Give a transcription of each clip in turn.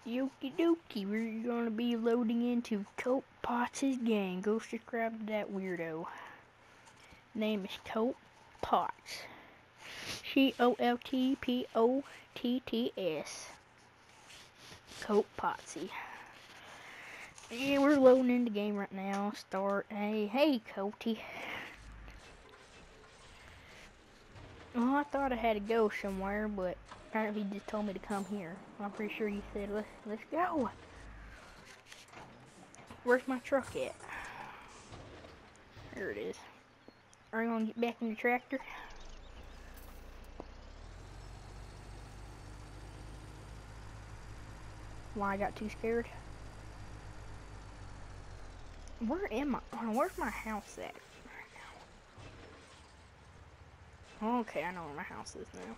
Yoki dokie, we're gonna be loading into Colt Potts' gang. Go subscribe to that weirdo. Name is Colt Potts. COLTPOTTS. Colt Pottsy. Yeah, we're loading in the game right now. Start. Hey, Colty. Well, I thought I had to go somewhere, but apparently he just told me to come here. I'm pretty sure he said, let's go. Where's my truck at? There it is. Are you gonna get back in the tractor? Why I got too scared? Where am I? Where's my house at right now? Okay, I know where my house is now.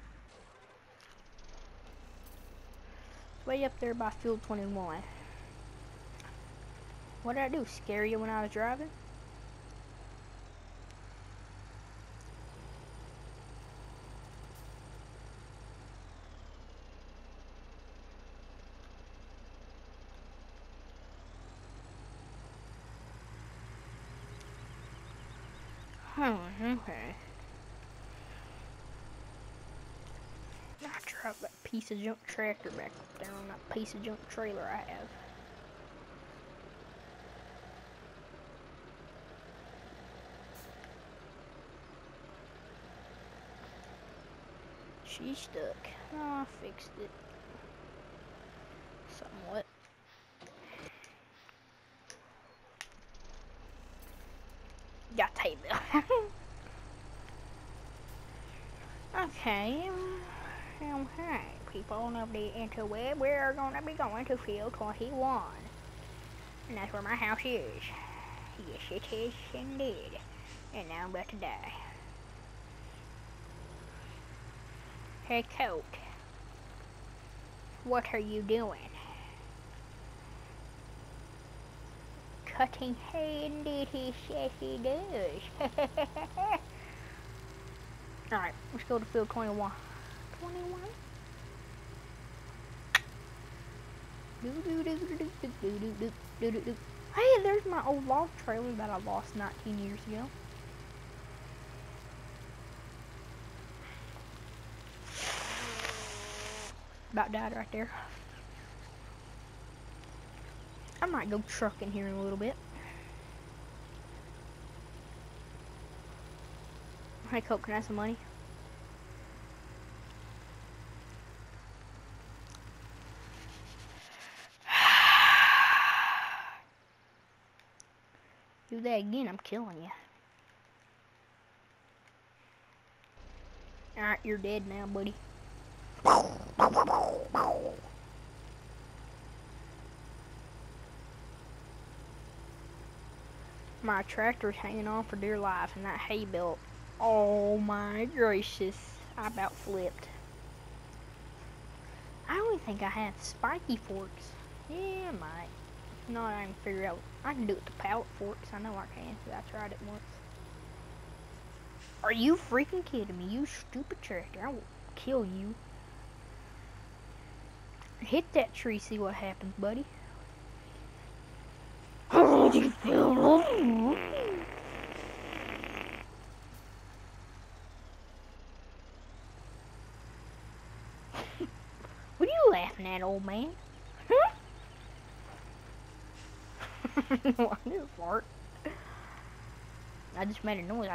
It's way up there by Field 21. What did I do? Scare you when I was driving? Oh, okay. I dropped that piece of junk tractor back there on that piece of junk trailer I have. She's stuck. Oh, I fixed it. Somewhat. Got tape. Okay. Hey, people on the interweb, we're gonna be going to Field 21. And that's where my house is. Yes, it is indeed. And now I'm about to die. Hey, Colt. What are you doing? Cutting hay, indeed, he says he does. Alright, let's go to Field 21. 21? Hey, there's my old log trailer that I lost 19 years ago. About died right there. I might go trucking here in a little bit. Hey, Colt, can I have some money? Do that again, I'm killing you. Alright, you're dead now, buddy. My tractor's hanging on for dear life, and that hay belt. Oh my gracious, I about flipped. I don't think I have spiky forks. Yeah, I might. No, I can figure out. I can do it with the pallet forks. I know I can, because I tried it once. Are you freaking kidding me? You stupid tractor. I will kill you. Hit that tree, see what happens, buddy. Oh, you feel What are you laughing at, old man? Huh? I knew fart. I just made a noise.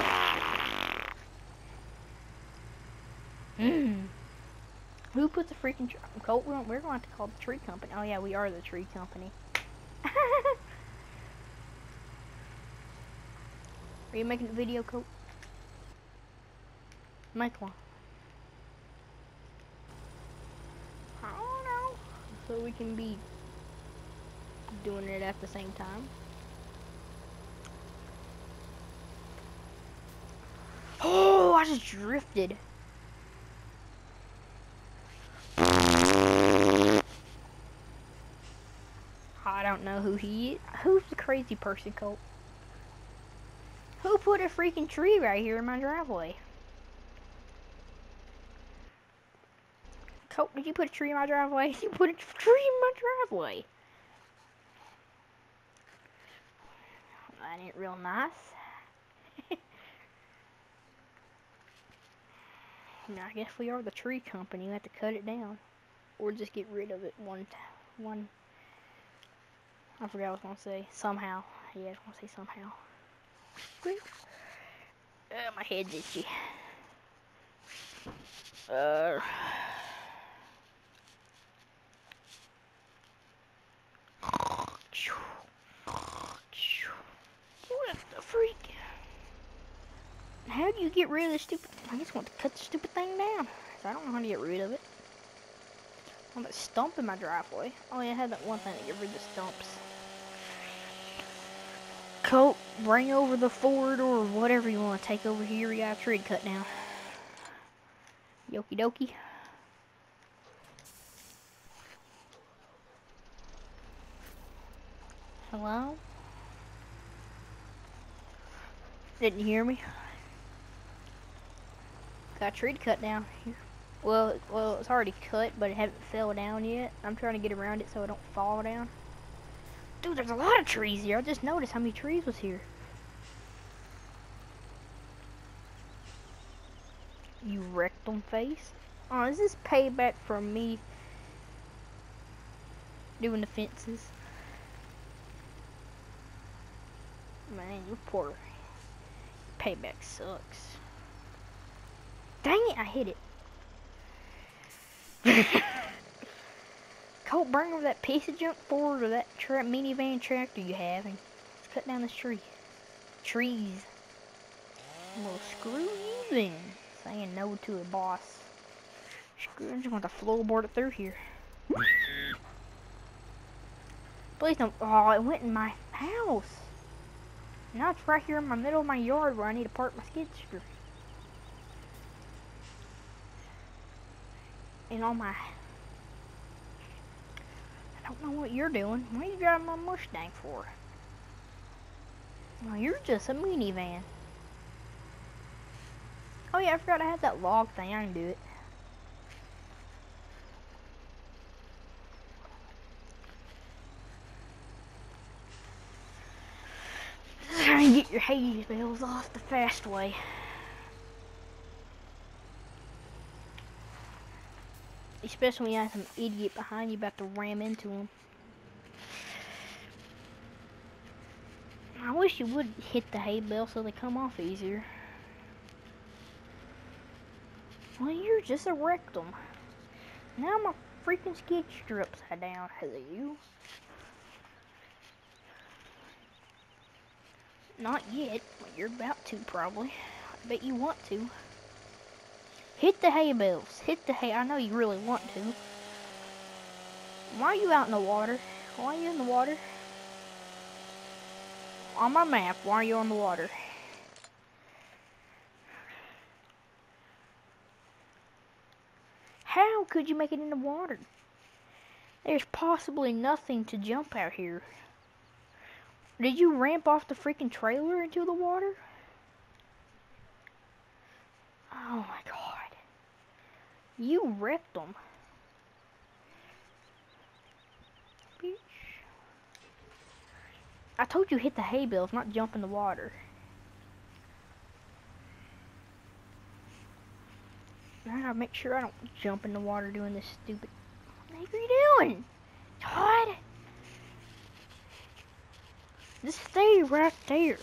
Who put the freaking Colt? We're going to have to call the tree company. Oh yeah, we are the tree company. Are you making a video, Colt? Make one. I don't know. So we can be doing it at the same time. Oh, I just drifted. I don't know who he is. Who's the crazy person, Colt? Who put a freaking tree right here in my driveway? Colt, Would you put a tree in my driveway? You put a tree in my driveway. That ain't real nice. Now, I guess we are the tree company. We have to cut it down. Or just get rid of it one. I forgot what I was going to say. Somehow. Yeah, I was going to say somehow. My head's itchy. What the freak? How do you get rid of this stupid... I just want to cut the stupid thing down. I don't know how to get rid of it. Oh, that stump in my driveway. Oh yeah, I had that one thing to get rid of the stumps. Colt, bring over the Ford or whatever you want to take over here. We got a tree to cut down. Yokie dokie. Hello? Didn't you hear me? Got a tree to cut down here. Well, it's already cut, but it hasn't fell down yet. I'm trying to get around it so it don't fall down. Dude, there's a lot of trees here. I just noticed how many trees was here. You rectum face. Oh, is this payback for me doing the fences? Man, you're poor. Payback sucks. Dang it, I hit it. Colt, bring over that piece of junk Ford or that minivan tractor you have and let's cut down this tree. Trees. Well, screw you then. Saying no to a boss. Screw, I just want to floorboard it through here. Please don't. Oh, it went in my house. Now it's right here in the middle of my yard where I need to park my skid steer. And on my... I don't know what you're doing. What are you driving my Mustang for? Well, you're just a minivan. Oh yeah, I forgot I had that log thing. I can do it. Try and get your hay bales off the fast way. Especially when you have some idiot behind you about to ram into him. I wish you would hit the hay bale so they come off easier. Well, you're just a rectum. Now my freaking skid steer upside down. Hello, you. Not yet, but you're about to probably. I bet you want to. Hit the hay bales. Hit the hay. I know you really want to. Why are you out in the water? Why are you in the water? On my map, why are you on the water? How could you make it in the water? There's possibly nothing to jump out here. Did you ramp off the freaking trailer into the water? Oh my god. You wrecked them. Bitch. I told you hit the hay bales, not jump in the water. Now I gotta make sure I don't jump in the water doing this stupid... What are you doing? Todd? Just stay right there.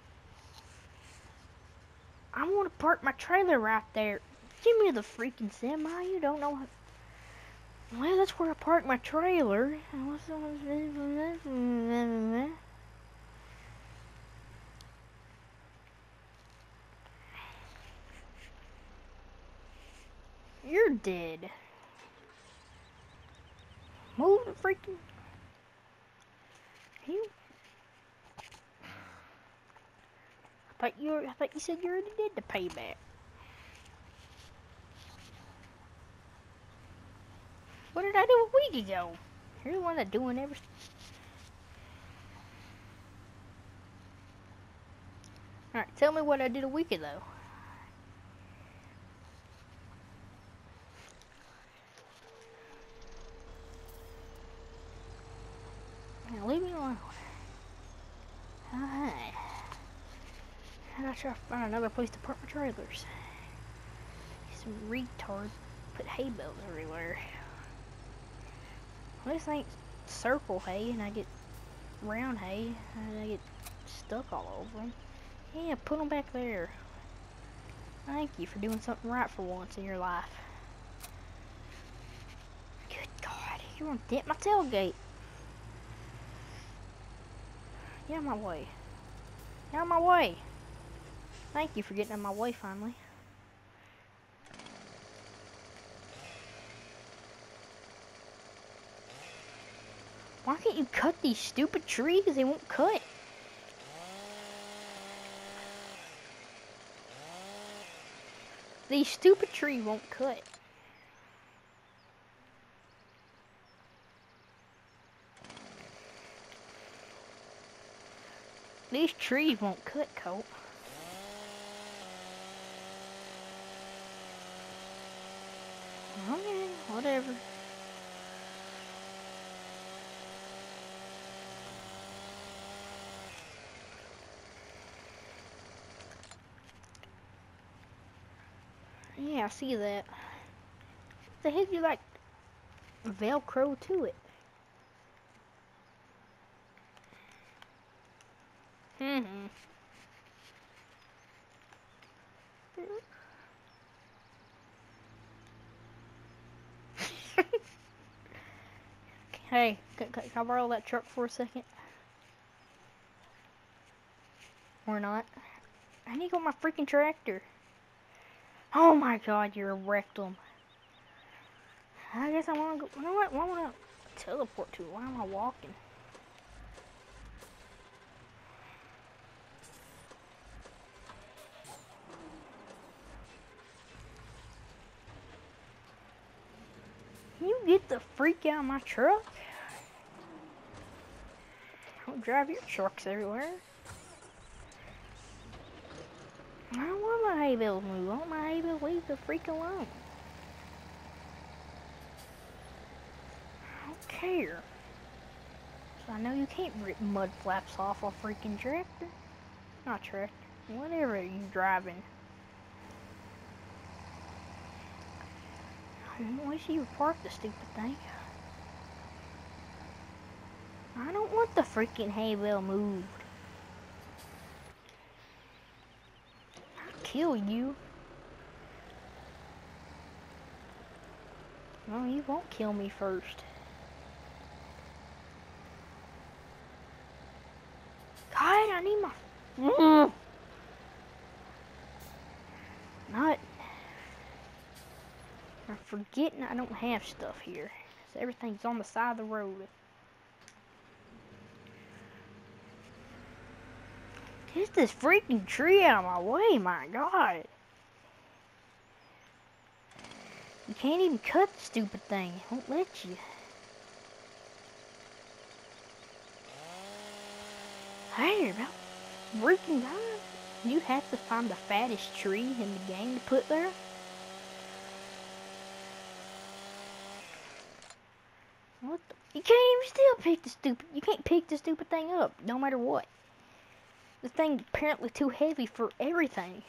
I want to park my trailer right there. Give me the freaking semi. You don't know what... Well, that's where I park my trailer. You're dead. Move the freaking... You... I thought you said you already did the payback. What did I do a week ago? You're the one that's doing everything. Alright, tell me what I did a week ago. Now leave me alone. Alright. I gotta try to find another place to park my trailers. Some retard put hay bales everywhere. Well, this ain't circle hay, and I get round hay, and I get stuck all over them. Yeah, put them back there. Thank you for doing something right for once in your life. Good God, you're gonna dent my tailgate. Get out of my way. Get out of my way. Thank you for getting out of my way finally. Why can't you cut these stupid trees? They won't cut. These stupid trees won't cut. These trees won't cut, Colt. Okay, whatever. Yeah, I see that. What the heck, you like Velcro to it? Hey, can I borrow that truck for a second? Or not? I need to go on my freaking tractor. Oh my God, you're a rectum. I guess I want to go. You know what? Why want to teleport to? Why am I walking? Can you get the freak out of my truck? Don't drive your trucks everywhere. I don't want my hay bale to move. I want my hay bale to leave the freak alone. I don't care. So I know you can't rip mud flaps off a freaking tractor. Not tractor. Whatever you're driving. I wish you would park the stupid thing. I don't want the freaking hay bale moved. I'll kill you. No, you won't kill me first. God, I need my... Not... I'm forgetting I don't have stuff here. So everything's on the side of the road. Get this freaking tree out of my way, my God. You can't even cut the stupid thing. It won't let you. Hey, about freaking God. You have to find the fattest tree in the game to put there. What the? You can't even still pick the stupid. You can't pick the stupid thing up, no matter what. The thing's apparently too heavy for everything.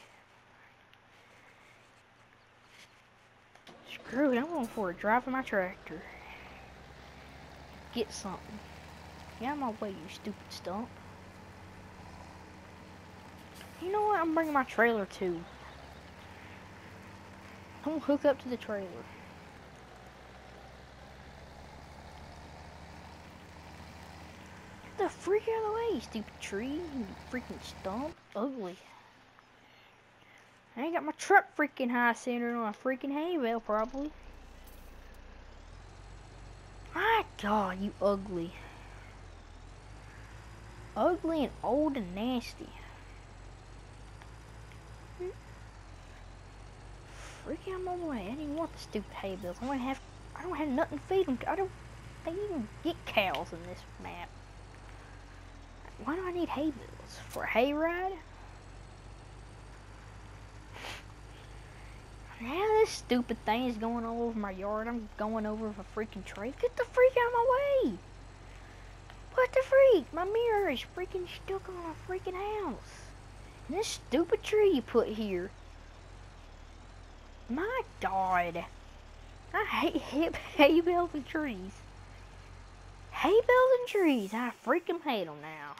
Screw it, I'm going for a drive of my tractor. Get something. Get out of my way, you stupid stump. You know what? I'm bringing my trailer too. I'm gonna hook up to the trailer. Get the freak out of the way, you stupid tree. You freaking stump. Ugly. I ain't got my truck freaking high centered on a freaking hay bale, probably. My God, you ugly. Ugly and old and nasty. Freak out of my way. I didn't want the stupid hay bales. I don't have nothing to feed them to. I don't even get cows in this map. Why do I need hay bales? For a hayride? Now this stupid thing is going all over my yard. I'm going over with a freaking tree. Get the freak out of my way! What the freak? My mirror is freaking stuck on a freaking house. And this stupid tree you put here. My God. I hate hay bales and trees. Hay bales and trees. I freaking hate them now.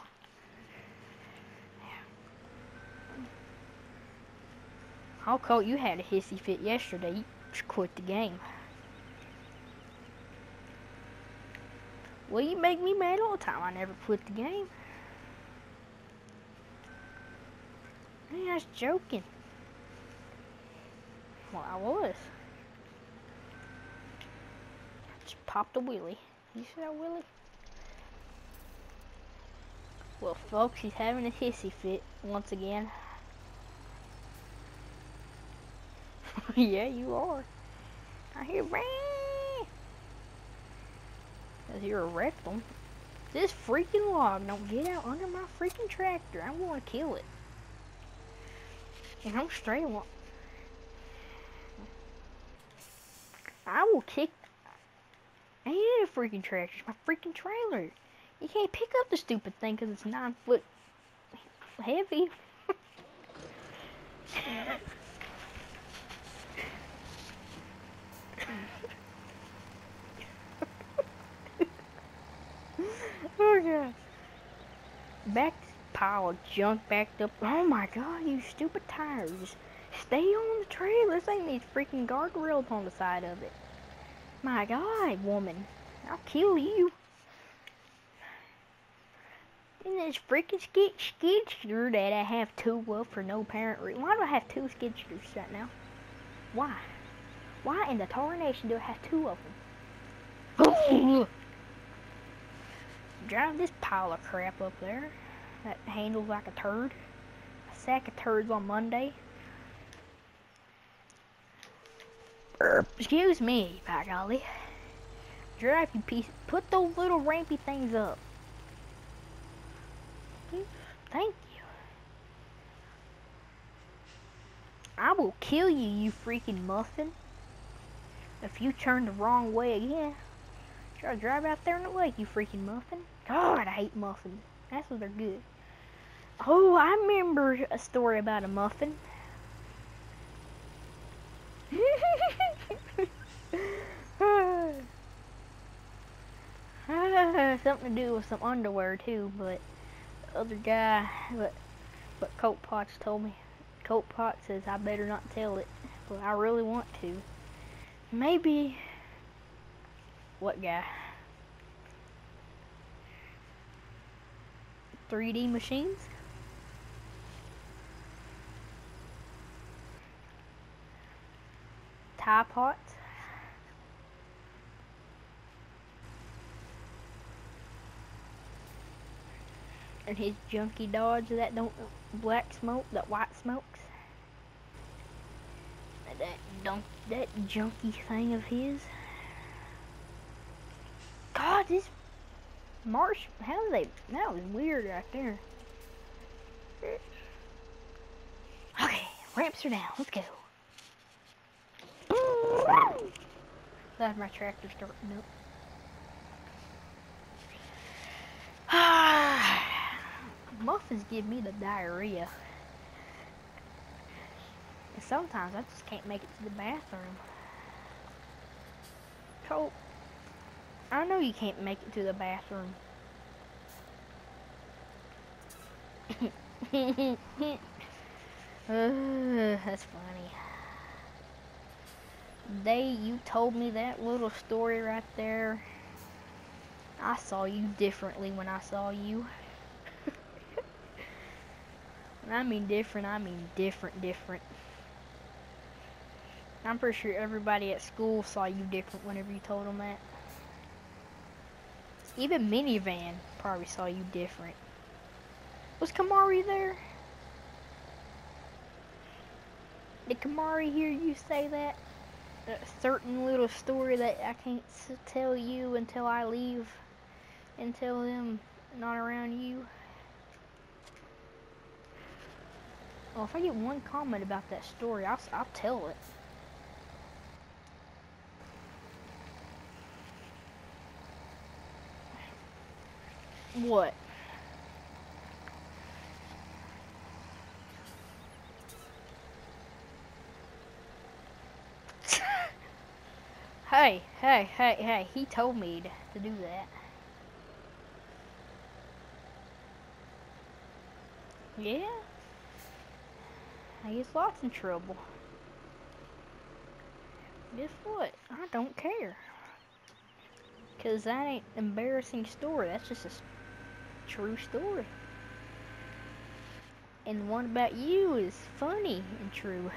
How cold you had a hissy fit yesterday. You just quit the game. Well, you make me mad all the time. I never quit the game. I was joking. Well, I was. Just popped a wheelie. You see that wheelie? Well, folks, he's having a hissy fit once again. Yeah, you are. I hear rain. Cause you're a rectum. This freaking log don't get out under my freaking tractor. I'm gonna kill it. And I'm straight along. I will kick. Ain't it a freaking tractor? It's my freaking trailer. You can't pick up the stupid thing because it's 9 foot heavy. Oh god. Back pile of junk backed up. Oh my god, you stupid tires. Stay on the trailer. This ain't these freaking guardrails on the side of it. My god, woman. I'll kill you. And this freaking skidster that I have 2 of for no apparent reason. Why do I have 2 skidsters right now? Why? Why in the tarnation do I have 2 of them? Drive this pile of crap up there that handles like a turd. A sack of turds on Monday. Excuse me, by golly. Drive, you piece. Put those little rampy things up. Thank you. I will kill you, you freaking muffin. If you turn the wrong way again. Try to drive out there in the lake, you freaking muffin. God, I hate muffins. That's what they're good. Oh, I remember a story about a muffin. Something to do with some underwear too, but the other guy, but Colt Potts told me. Colt Potts says I better not tell it, but I really want to. Maybe. What guy? 3D machines? Tie pots? And his junky Dodge that don't black smoke, that white smokes. That junky thing of his. God, this marsh, how do they, that was weird right there. Okay, ramps are down, let's go. That's my tractor starting up. Muffins give me the diarrhea. And sometimes I just can't make it to the bathroom. Colt, I know you can't make it to the bathroom. That's funny. You told me that little story right there. I saw you differently when I saw you. When I mean different, I mean different. I'm pretty sure everybody at school saw you different whenever you told them that. Even Minivan probably saw you different. Was Kamari there? Did Kamari hear you say that? A certain little story that I can't tell you until I leave. Until I'm not around you. Well, if I get one comment about that story, I'll tell it. What? Hey, he told me to do that. Yeah, I get lots in trouble. Guess what? I don't care. Cause that ain't an embarrassing story, that's just a true story. And the one about you is funny and true.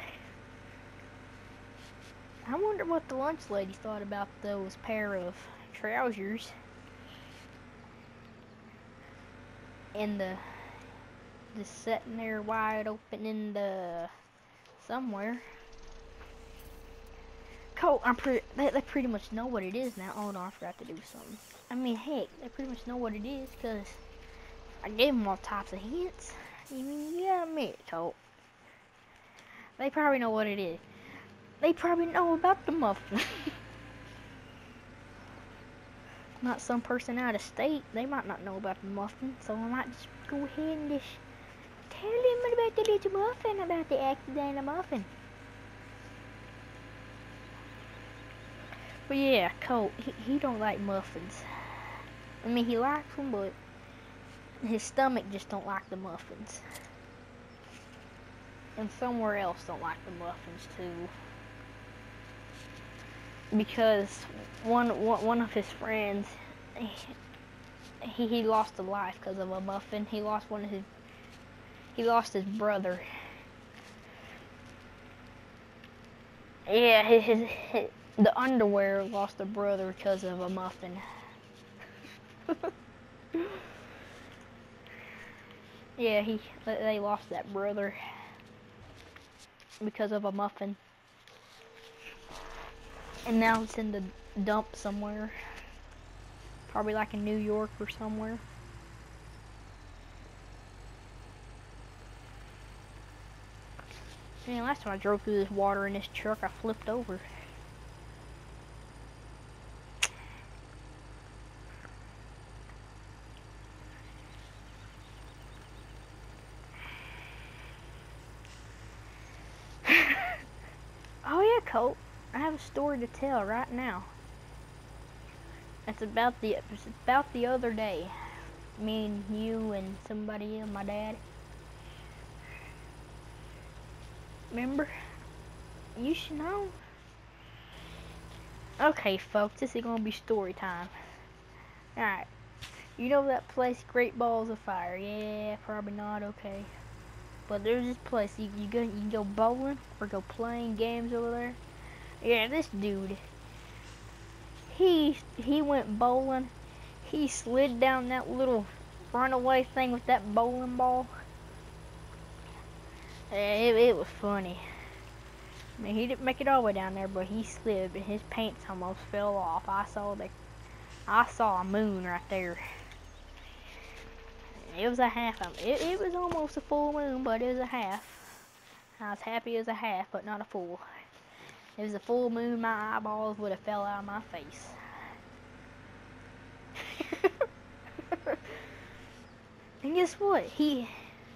I wonder what the lunch lady thought about those pair of trousers. And the just sitting there wide open in the somewhere. Colt, they pretty much know what it is now. Oh no, I forgot to do something. I mean, heck, they pretty much know what it is because I gave them all types of hints. I mean, you gotta admit, Colt. They probably know what it is. They probably know about the muffin. Not some person out of state. They might not know about the muffin, so I might just go ahead and just tell them about the little muffin, about the accidental muffin. But yeah, Colt, he don't like muffins. I mean, he likes them, but his stomach just don't like the muffins. And somewhere else don't like the muffins too. Because one of his friends, he lost a life because of a muffin. He lost his brother. Yeah, the underwear lost a brother because of a muffin. Yeah, they lost that brother because of a muffin. And now it's in the dump somewhere. Probably like in New York or somewhere. Man, last time I drove through this water in this truck, I flipped over. Oh yeah, Colt. I have a story to tell right now. It's about the other day. Me and you and somebody else, my dad. Remember? You should know. Okay, folks, this is gonna be story time. Alright. You know that place, Great Balls of Fire? Yeah, probably not, okay. But there's this place, you can go bowling or go playing games over there. Yeah, this dude, he went bowling. He slid down that little runaway thing with that bowling ball. Yeah, it was funny. I mean, he didn't make it all the way down there, but he slid and his pants almost fell off. I saw a moon right there. It was a half of it. It was almost a full moon, but it was a half. I was happy as a half, but not a full. If it was a full moon, my eyeballs would have fell out of my face. And guess what? He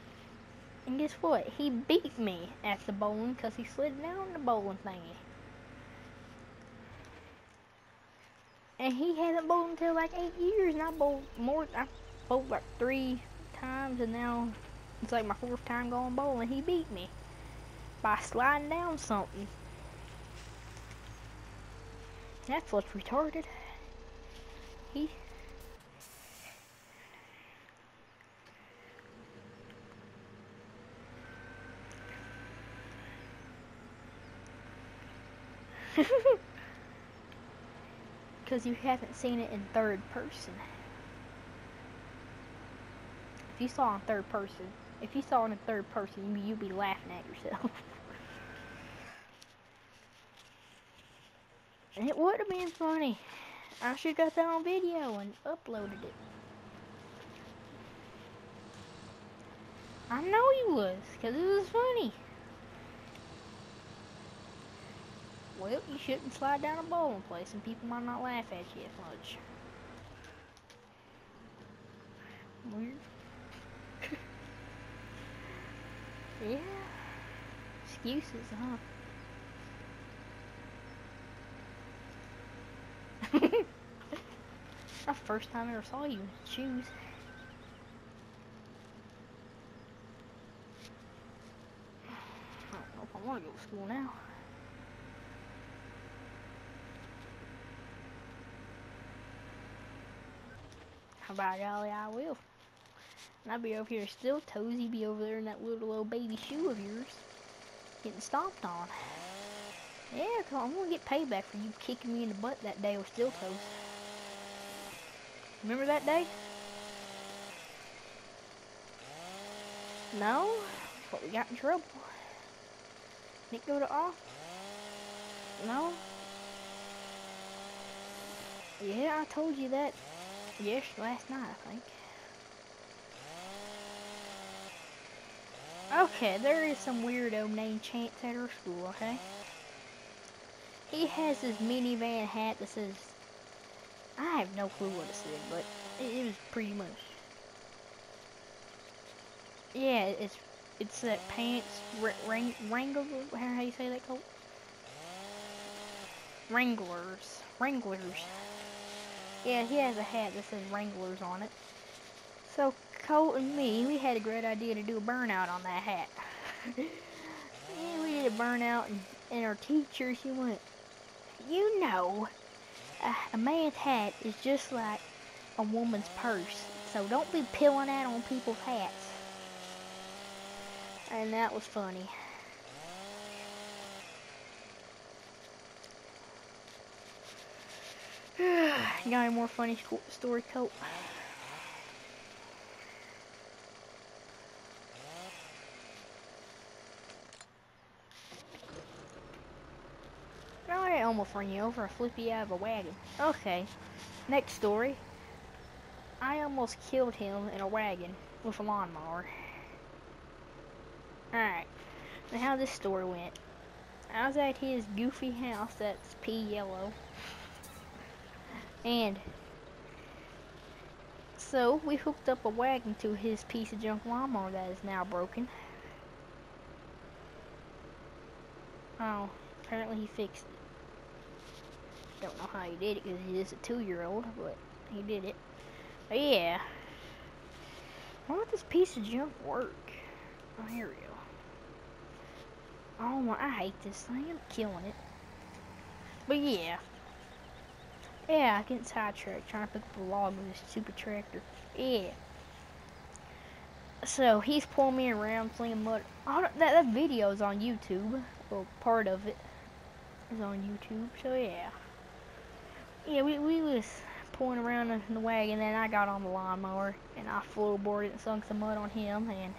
beat me at the bowling because he slid down the bowling thingy. And he hasn't bowled until like 8 years, and I bowled like 3 times, and now it's like my 4th time going bowling. He beat me by sliding down something. That's what's retarded. He because you haven't seen it in 3rd person. If you saw it in 3rd person, you'd be laughing at yourself. And it would have been funny. I should have got that on video and uploaded it. I know you was, because it was funny. Well, you shouldn't slide down a bowling place and people might not laugh at you as much. Weird. Yeah. Excuses, huh? That's the first time I ever saw you in shoes. I don't know if I want to go to school now. By golly, I will. And I'll be over here still toes. You be over there in that little old baby shoe of yours, getting stomped on. Yeah, cause I'm gonna get payback for you kicking me in the butt that day with steel toes. Remember that day? No, but we got in trouble. Didn't go to off. No. Yeah, I told you that. Yes, last night I think. Okay, there is some weirdo named Chance at our school, okay? He has this minivan hat that says, I have no clue what it said, but it was pretty much. Yeah, it's that pants, Wrangler, how you say that, Colt? Wranglers. Yeah, he has a hat that says Wranglers on it. So Colt and me, we had a great idea to do a burnout on that hat. Yeah, we did a burnout, and our teacher, she went, you know, a man's hat is just like a woman's purse, so don't be peeling that on people's hats. And that was funny. You got any more funny story, Colt? Oh, I almost ran you over. I flipped you out of a wagon. Okay, next story. I almost killed him in a wagon with a lawnmower. Alright, now how this story went. I was at his goofy house that's pea yellow. And so we hooked up a wagon to his piece of junk lawnmower that is now broken. Oh, apparently he fixed it. Don't know how he did it because he is a 2-year-old, but he did it. But yeah. Why would this piece of junk work? Oh, here we go. Oh my, I hate this thing. I'm killing it. But yeah. Yeah, I get sidetracked trying to pick up a log with this stupid tractor. Yeah. So he's pulling me around slinging mud. Oh, that video's on YouTube. Well, part of it is on YouTube. So yeah. Yeah, we was pulling around in the wagon, and I got on the lawnmower and I flowboarded and sunk some mud on him, and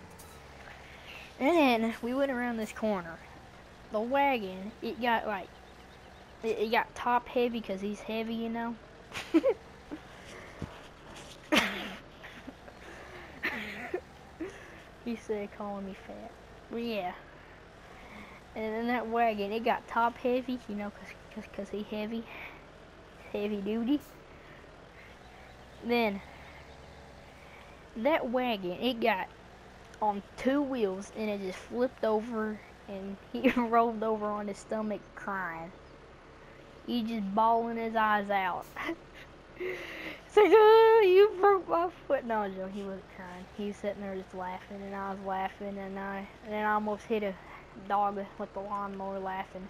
then we went around this corner. The wagon, it got like, it got top heavy because he's heavy, you know. He said calling me fat. But yeah. And then that wagon, it got top heavy, you know, cause he heavy. Heavy duty. Then that wagon, it got on 2 wheels and it just flipped over and he rolled over on his stomach crying. He just bawling his eyes out. It's like, oh, you broke my foot. No, Joe, he wasn't crying. He was sitting there just laughing, and I was laughing, and then I almost hit a dog with the lawnmower laughing.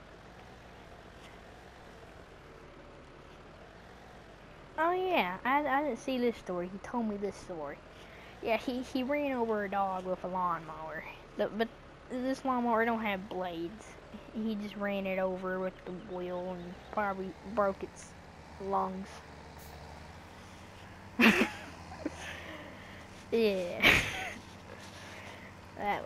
Oh yeah, I didn't see this story. He told me this story. Yeah, he ran over a dog with a lawnmower. But this lawnmower don't have blades. He just ran it over with the wheel and probably broke its lungs. Yeah. that.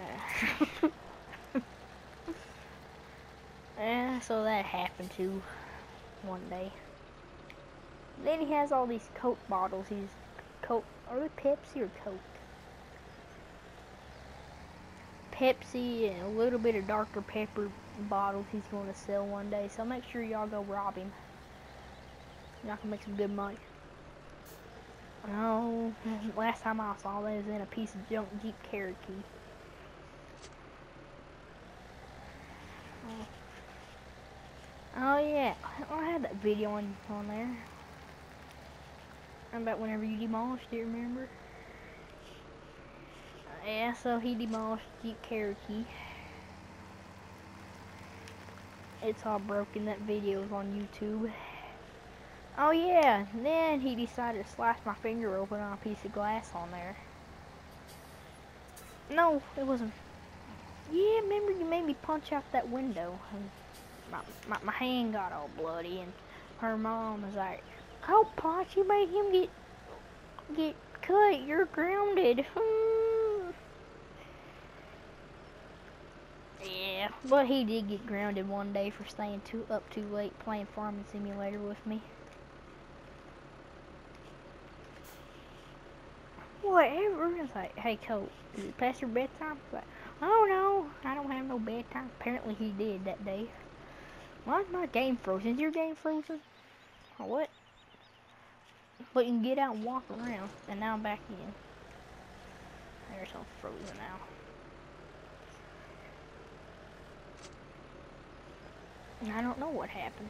Yeah, so that happened too one day. Then he has all these Coke bottles. He's Coke. Are they Pepsi or Coke? Pepsi and a little bit of Dr. Pepper bottles he's going to sell one day. So make sure y'all go rob him. Y'all can make some good money. No, last time I saw that was in a piece of junk Jeep Cherokee. Oh, oh yeah, I had that video on there. About whenever you demolished it, remember? Yeah, so he demolished Jeep Cherokee. It's all broken. That video is on YouTube. Oh yeah, then he decided to slice my finger open on a piece of glass on there. No, it wasn't. Yeah, remember you made me punch out that window. And my hand got all bloody, and her mom was like, "Oh, Potts, you made him get cut. You're grounded." Yeah, but he did get grounded one day for staying up too late playing Farming Simulator with me. Whatever. It's like, hey, Colt, is it past your bedtime? It's like, oh no, I don't have no bedtime. Apparently he did that day. Why is my game frozen? Is your game frozen? Or what? But you can get out and walk around, and now I'm back in. There's all frozen now. I don't know what happened.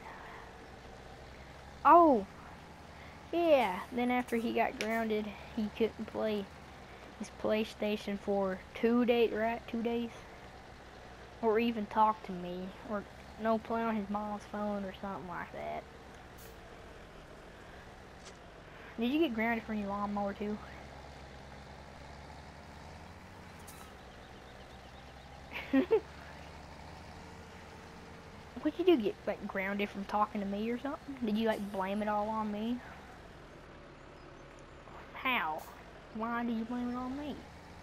Oh, yeah. Then after he got grounded, he couldn't play his PlayStation for 2 days, right? 2 days? Or even talk to me, or no play on his mom's phone or something like that. Did you get grounded for your lawnmower too? What'd you do? Get like grounded from talking to me or something? Did you like blame it all on me? How? Why did you blame it on me?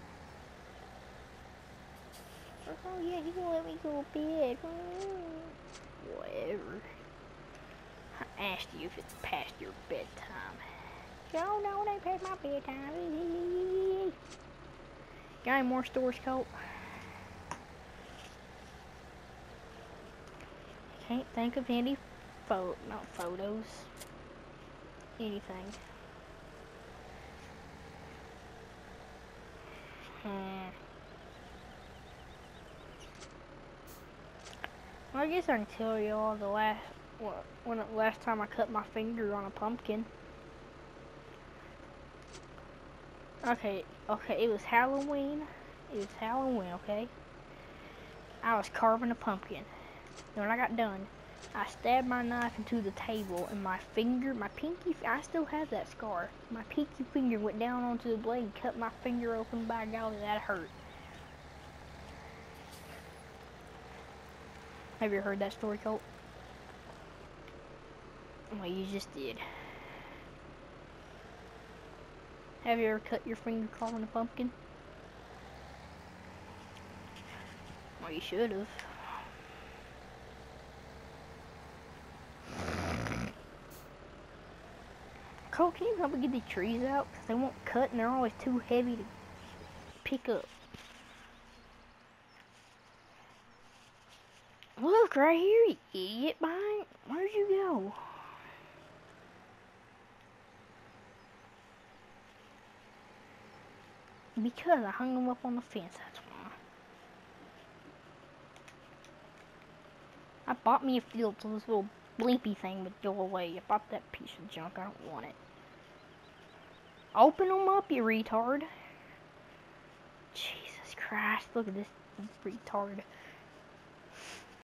Oh yeah, he won't let me go to bed. Whatever. I asked you if it's past your bedtime. No, no, it ain't past my bedtime. Got any more stores, Colt? Can't think of any not photos. Anything. Well, I guess I can tell y'all the last time I cut my finger on a pumpkin. Okay, it was Halloween. Okay? I was carving a pumpkin. Then when I got done, I stabbed my knife into the table, and my pinky, I still have that scar. My pinky finger went down onto the blade and cut my finger open. By golly, that hurt. Have you heard that story, Colt? Well, you just did. Have you ever cut your finger carving a pumpkin? Well, you should have. Cole, can you help me get these trees out? Because they won't cut and they're always too heavy to pick up. Look, right here, you idiot behind. Where'd you go? Because I hung them up on the fence, that's why. I bought me a field so this little blimpy thing would go away. I bought that piece of junk, I don't want it. Open them up, you retard. Jesus Christ, look at this retard.